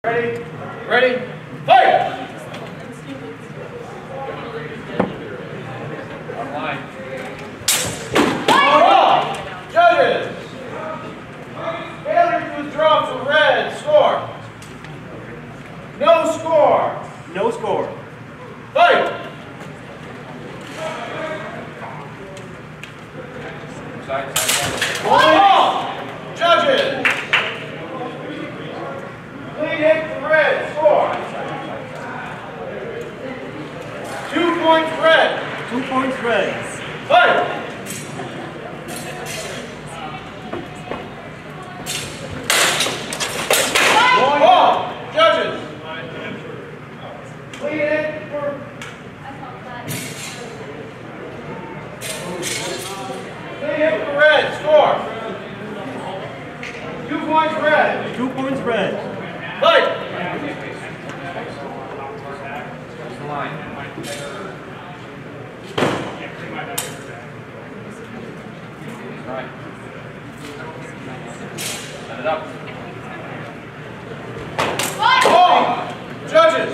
Ready? Ready? Fight! Online. Judges! Failure to withdraw for red. Score. No score. No score. Fight! Ball! Judges! Clean hit for red. Score. 2 points red. 2 points red. Fight! Ball! Judges! Clean hit for... Clean hit for red. Score. 2 points red. 2 points red. Fight! Set it up. Ball! Judges!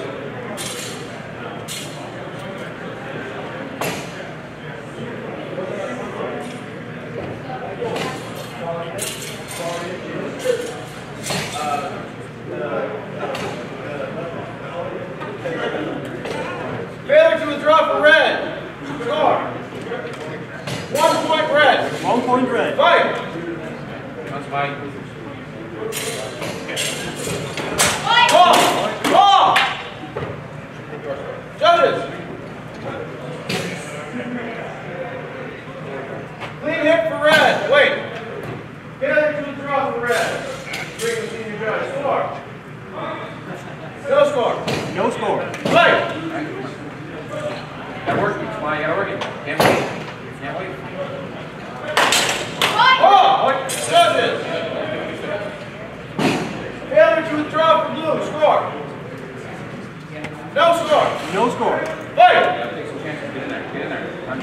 Failure to withdraw for red. Score. 1 point red. 1 point red. Fight! Ball! Ball! Judges! Clean hit for red. Wait. Failure to withdraw for red. Bring the senior judge. Score. No score. No score. Fight! Gotta work, Mike. Gotta work it. Can't wait. Can't wait. Ball! Judges! Failure to withdraw for blue. Score. No score. No score. Fight! Gotta take some chances. Get in there. Get in there. Run.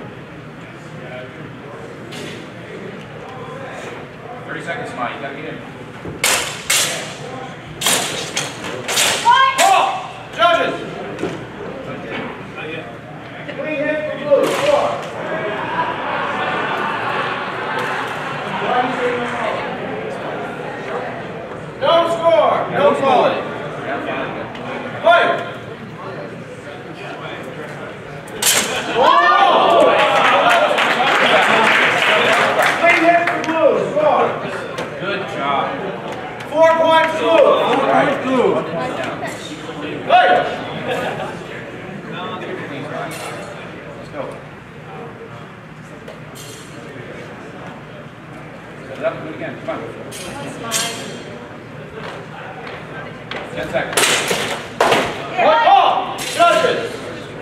30 seconds, Mike. You gotta get in. Ball! Judges! Clean hit for blue. Score. No score. No quality. Fight! Ball! Clean hit for blue. Score. Good job. 4 points blue. 4 points blue. Fight! Let's go. Set it up and do it again. Come on. 10 seconds. One ball! Judges!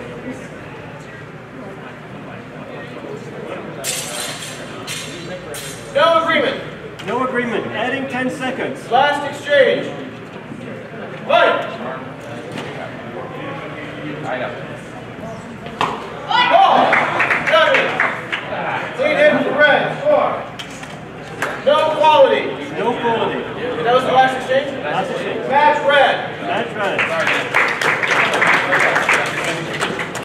No agreement. No agreement. Adding 10 seconds. Last exchange. Fight! Tied up.